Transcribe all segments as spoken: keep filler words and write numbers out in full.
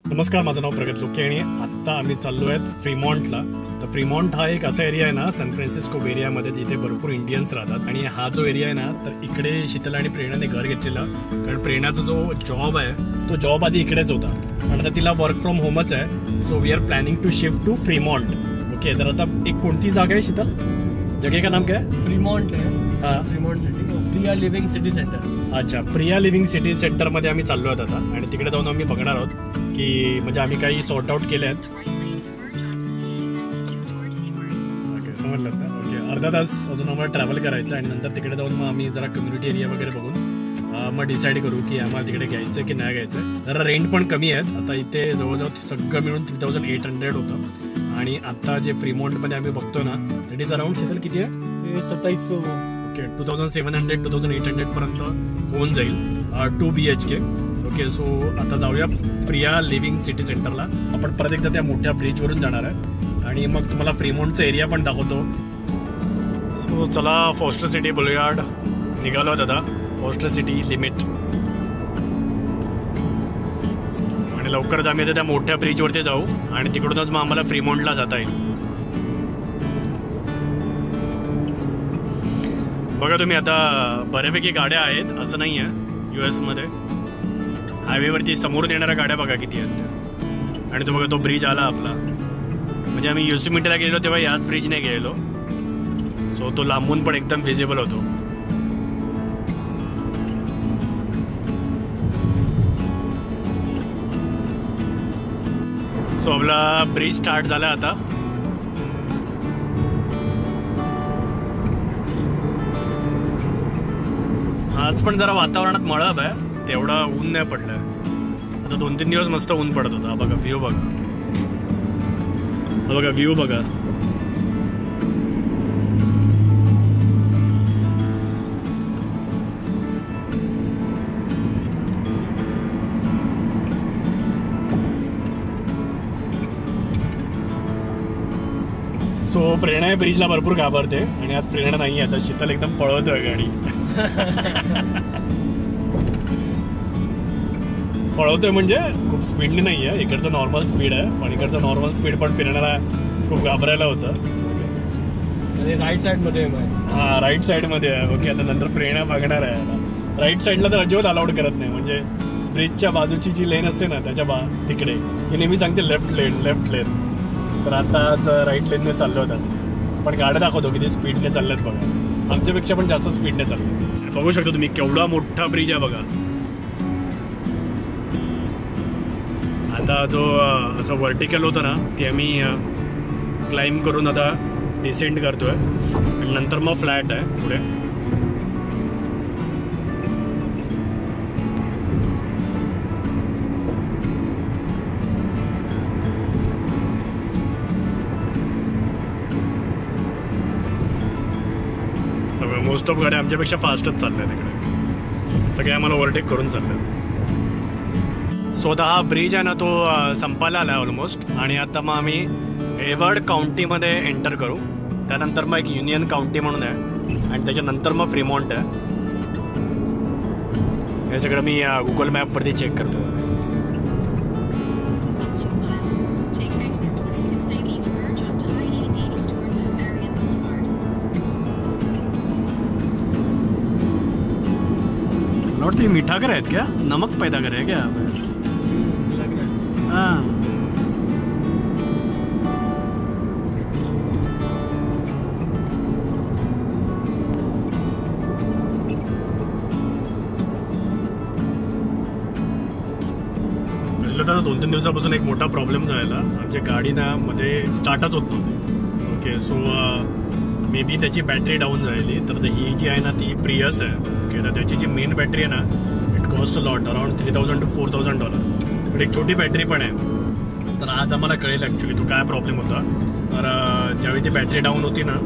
नमस्कार, माझं नाव प्रगत लोके आणि आत्ता आम्ही चाललो आहेत फ्रीमॉन्टला. तर फ्रीमॉन्ट हा एक असा एरिया आहे ना सॅन फ्रान्सिस्को एरियामध्ये जिथे भरपूर इंडियन्स राहतात. आणि हा जो एरिया आहे ना, तर इकडे शीतल आणि प्रेरणाने घर घेतलेलं. कारण प्रेरणाचा जो जॉब आहे तो जॉब आधी इकडेच होता, पण आता तिला वर्क फ्रॉम होमच आहे. So we are planning to shift to Fremont. Okay, तर आता एक कोणती जागा आहे शीतल? जगह का नाम क्या है? फ्रीमॉन्ट है. हाँ, Fremont city, Priya living city centre. अच्छा, प्रिया लिव्हिंग सिटी सेंटर मध्ये आम्ही चाललो आहोत आता. आणि तिकडे जाऊन आम्ही बघणार आहोत की म्हणजे आम्ही काही सॉर्ट आउट केले आहेत. ओके, समजलं ना? ओके, अर्धा तास अजून आम्हाला ट्रॅव्हल करायचं आणि नंतर तिकडे जाऊन मग आम्ही जरा कम्युनिटी एरिया वगैरे बघून मग डिसाईड करू की आम्हाला तिकडे घ्यायचं की नाही घ्यायचं. जरा रेंट पण कमी आहेत. आता इथे जवळजवळ सगळं मिळून थ्री थाउजंड एट हंड्रेड होतं. आणि आता जे फ्रीमॉन्टमध्ये आम्ही बघतो ना, इट इज अराउंड शीतल किती आहे? सत्ताईस सौ. Okay, two thousand seven hundred two thousand eight hundred पर्यंत होऊन जाईल two B H K. Okay, so आता जाऊया प्रिया लिव्हिंग सिटी सेंटरला. आपण परत एकदा त्या मोठ्या ब्रिजवरून जाणार आहे आणि मग तुम्हाला फ्रीमॉन्टचा एरिया पण दाखवतो. सो चला, फॉस्टर सिटी बुलेवार्ड निघालो आहोत आता. Foster city limit. आणि लवकरच आम्ही आता त्या मोठ्या ब्रिजवरती जाऊ आणि तिकडूनच मग आम्हाला फ्रीमॉन्टला जाता येईल. बघा तुम्ही, आता बऱ्यापैकी गाड्या आहेत असं नाही आहे. यू एसमध्ये हायवेवरती समोरून येणाऱ्या गाड्या बघा किती आहेत. आणि तो बघा, तो ब्रिज आला आपला. म्हणजे आम्ही योसेमिटीला गेलो तेव्हा याच ब्रिजने गेलो. सो तो लांबून पण एकदम विजिबल होतो. सो आपला ब्रिज स्टार्ट झाला आता. आज पण जरा वातावरणात मळब आहे, तेवढा ऊन नाही पडलाय. आता दोन तीन दिवस मस्त ऊन पडत होता. बघा व्ह्यू बघा, बघा व्ह्यू बघा. सो प्रेरणा ब्रिजला भरपूर घाबरते आणि आज प्रेरणा नाही आहे. आता शीतल एकदम पळवतोय गाडी. पळवतोय म्हणजे खूप स्पीडने नाही आहे. इकडचं नॉर्मल स्पीड आहे, पण इकडचं नॉर्मल स्पीड पण प्रेरणाला खूप घाबरायला होतं. राईट साइड मध्ये. हा, राईट साइड मध्ये आहे. ओके, आता नंतर प्रेरणा बघणार आहे. राईट साईडला तर अजिबात अलाउड करत नाही. म्हणजे ब्रिजच्या बाजूची जी लेन असते ना, त्याच्या बा तिकडे ती नेहमी सांगते लेफ्ट लेन लेफ्ट लेन. तर आता आज राईट लेनने चाललो होतात. पण गाड्या दाखवतो किती स्पीडने चालल्यात बघा. आमच्यापेक्षा पण जास्त स्पीडने चालले. बघू शकतो तुम्ही केवढा मोठा ब्रिज आहे बघा. आता जो असं व्हर्टिकल होतं ना, ते आम्ही क्लाइंब करून आता डिसेंड करतोय आणि नंतर मग फ्लॅट आहे पुढे. मोस्ट ऑफ गाड्या आमच्यापेक्षा फास्टच चालल्या तिकडे. सगळे आम्हाला ओव्हरटेक करून चालले. सो आता हा ब्रिज आहे ना, तो संपायला आला आहे ऑलमोस्ट. आणि आता मग आम्ही एवर्ड काउंटीमध्ये एंटर करू. त्यानंतर मग एक युनियन काउंटी म्हणून आहे आणि त्याच्यानंतर मग फ्रीमॉन्ट आहे. हे सगळं मी गुगल मॅपवरती चेक करतो. ये मीठा कर है क्या? नमक पैदा करे क्या? लग रहा है. हाँ, आता दोन तीन दिवसापासून एक मोठा प्रॉब्लेम झालेला. आमच्या गाडी ना मध्ये स्टार्टच होत नव्हते. ओके, सो मे बी त्याची बॅटरी डाऊन झालेली. तर ही जी आहे ना, ती प्रियस आहे. ओके, तर त्याची जी मेन बॅटरी आहे ना, it cost a lot, around three thousand two four thousand dollar. पण एक छोटी बॅटरी पण आहे. तर आज आम्हाला कळेल ॲक्च्युली तो काय प्रॉब्लेम होता. तर ज्यावेळी ती बॅटरी डाऊन होती ना,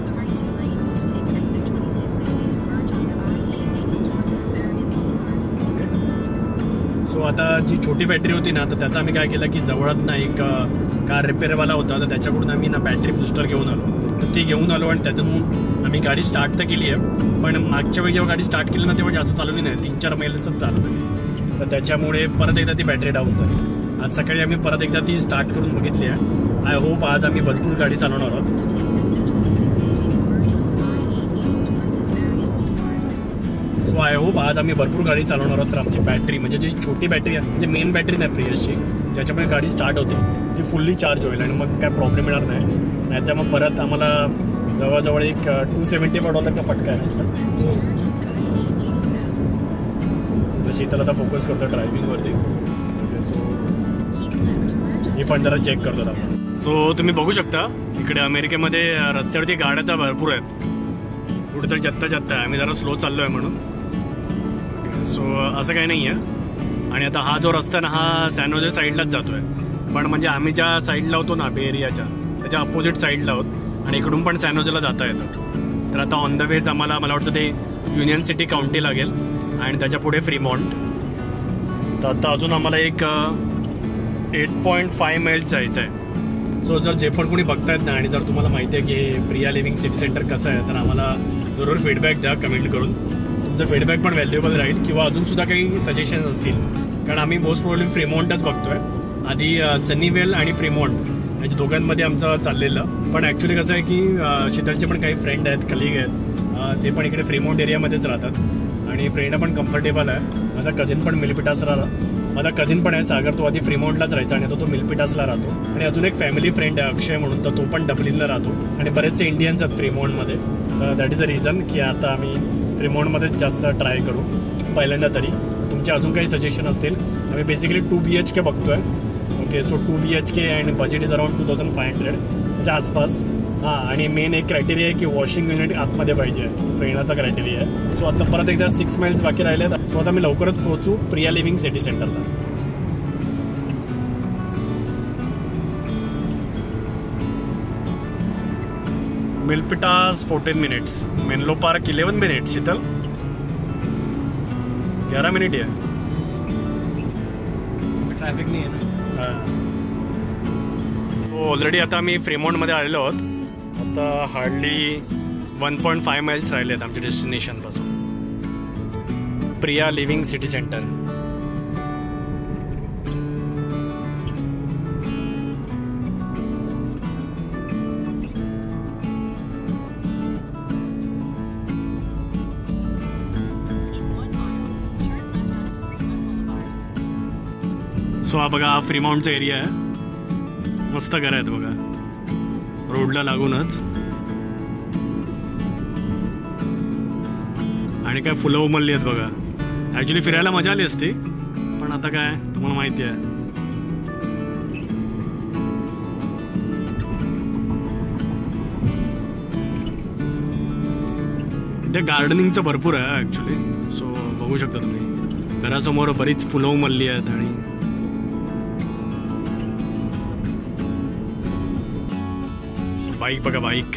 सो आता जी छोटी बॅटरी होती ना, तर त्याचा आम्ही काय केलं की जवळच ना एक कार रिपेअरवाला होता. तर त्याच्याकडून आम्ही ना बॅटरी बुस्टर घेऊन आलो. तर ती घेऊन आलो आणि त्यातून आम्ही गाडी स्टार्ट तर केली आहे. पण मागच्या वेळी जेव्हा गाडी स्टार्ट केली ना, तेव्हा जास्त चालवली नाही. तीन चार मैलच चालवली. तर त्याच्यामुळे परत एकदा ती बॅटरी डाऊन झाली. आज सकाळी आम्ही परत एकदा ती स्टार्ट करून बघितली आहे. आय होप आज आम्ही भरपूर गाडी चालवणार आहोत. सो आय होप आज आम्ही भरपूर गाडी चालवणार आहोत. तर आमची बॅटरी म्हणजे जी छोटी बॅटरी आहे म्हणजे मेन बॅटरी नाही प्रियसची, ज्याच्यामुळे गाडी स्टार्ट होते ती फुल्ली चार्ज होईल आणि मग काय प्रॉब्लेम येणार नाही. नाही तर मग परत आम्हाला जवळजवळ एक टू सेवन्टी पडवता का फटका आहे. शीतल आता फोकस करतो ड्रायव्हिंगवरती. सो मी पण जरा चेक करतो आपण. सो तुम्ही बघू शकता इकडे अमेरिकेमध्ये रस्त्यावरती गाड्या तर भरपूर आहेत. पुढे तर जत्ता जत्ता आहे. आम्ही जरा स्लो चाललो आहे म्हणून. सो असं काही नाही आहे. आणि आता हा जो रस्ता आहे ना हा सॅनोजे साईडलाच जातो आहे. पण म्हणजे आम्ही ज्या साईडला होतो ना बे एरियाच्या त्याच्या अपोजिट साईडला आहोत आणि इकडून पण सॅनोजेला जाता येतं. तर आता ऑन द वेज आम्हाला मला वाटतं ते युनियन सिटी काउंटी लागेल आणि त्याच्या पुढे फ्रीमॉन्ट. तर आता अजून आम्हाला एक एट पॉईंट फाय माइल्स जायचं आहे. सो जर जे पण कोणी बघतायत ना आणि जर तुम्हाला माहिती आहे की हे प्रिया लिव्हिंग सिटी सेंटर कसं आहे तर आम्हाला जरूर फीडबॅक द्या कमेंट करून. तुमचं फीडबॅक पण व्हॅल्युएबल राहील किंवा अजूनसुद्धा काही सजेशन्स असतील. कारण आम्ही मोस्ट प्रॉब्लेम फ्रीमॉन्टच बघतोय. आधी सनीवेल आणि फ्रीमॉन्ट याच्या दोघांमध्ये आमचं चाललेलं. पण ॲक्च्युली कसं आहे की शीतलचे पण काही फ्रेंड आहेत कलिग आहेत ते पण इकडे फ्रीमॉन्ट एरियामध्येच राहतात आणि प्रेरणा पण कम्फर्टेबल आहे. माझा कझिन पण मिलपिटासला माझा कझिन पण आहे सागर, तो आधी फ्रीमॉन्टलाच राहायचा आणि आता तो मिलपिटासला राहतो. आणि अजून एक फॅमिली फ्रेंड आहे अक्षय म्हणून, तर तो पण डबलिनला राहतो आणि बरेचसे इंडियन्स आहेत फ्रीमॉन्टमध्ये. तर दॅट इज अ रिझन की आता आम्ही फ्रीमॉन्टमध्येच जास्त ट्राय करू पहिल्यांदा तरी. तुमचे अजून काही सजेशन असतील. आम्ही basically two B H K बघतोय. Okay so two B H K and budget is around two thousand five hundred त्याच्या आसपास. हां आणि मेन एक क्रायटेरिया आहे की वॉशिंग युनिट आतमध्ये पाहिजे, प्रेरणाचा क्रायटेरिया आहे. सो आता परत एकदा सिक्स माइल्स बाकी राहिले आहेत. सो आता मी लवकरच पोहोचू प्रिया लिव्हिंग सिटी सेंटरला. Milpitas fourteen minutes, Menlo Park eleven minutes, Sheetal ग्यारह मिनिट आहे. ट्रॅफिक नाही आहे ना. हो ऑलरेडी आता आम्ही फ्रीमॉन्टमध्ये आलेलो आहोत. आता hardly one point five miles राहिले आहेत आमच्या डेस्टिनेशनपासून. Priya living city centre. So हा बघा हा फ्रीमॉन्टचा एरिया आहे. मस्त घर आहेत बघा रोडला लागूनच. आणि काय फुलं उमलली आहेत बघा. ॲक्च्युली फिरायला मजा आली असती पण आता काय तुम्हाला माहिती आहे. इथे गार्डनिंगचं भरपूर आहे ॲक्च्युली. सो बघू शकता तुम्ही घरासमोर बरीच फुलं उमलली आहेत. आणि बाइक बघा बाइक.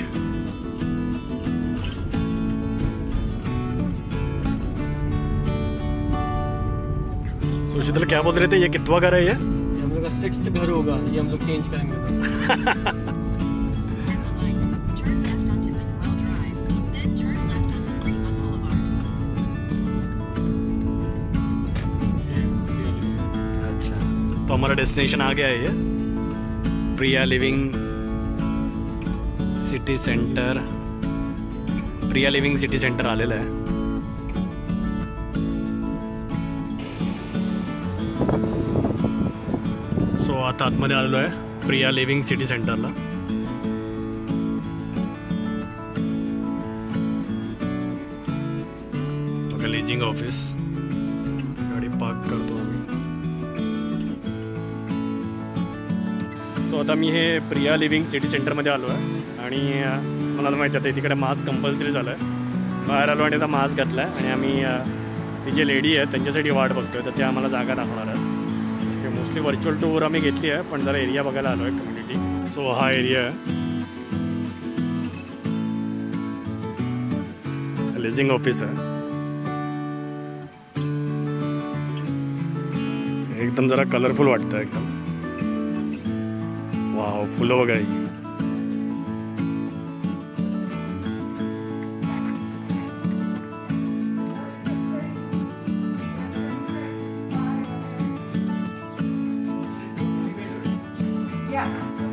सो शीतल क्या बोल रहे थे ये कितवा घर है ये? हम लोग का सिक्स्थ घर होगा. ये हम लोग चेंज करेंगे तो. अच्छा तो हमारा डेस्टिनेशन आ गया है ये Priya living city centre. Priya living city centre आलेलं आहे. सो आता आतमध्ये आलेलो आहे प्रिया लिव्हिंग सिटी सेंटरला. बघा लिझिंग ऑफिस. गाडी पार्क करतो आम्ही. सो आता मी हे प्रिया लिव्हिंग सिटी सेंटरमध्ये आलो आहे आणि मला माहिती आहे तिकडे मास्क कंपल्सरी झालं आहे. बाहेर आलो आणि आता मास्क घातला आहे आणि आम्ही ती जे लेडी आहेत त्यांच्यासाठी वाट बघतोय. तर त्या आम्हाला जागा दाखवणार आहेत. मोस्टली व्हर्च्युअल टूर आम्ही घेतली आहे पण जरा एरिया बघायला आलो आहे कम्युनिटी. सो हा एरिया आहे लिझिंग ऑफिस आहे. एकदम जरा कलरफुल वाटतं एकदम. वाव फुलं वगैरे. क्या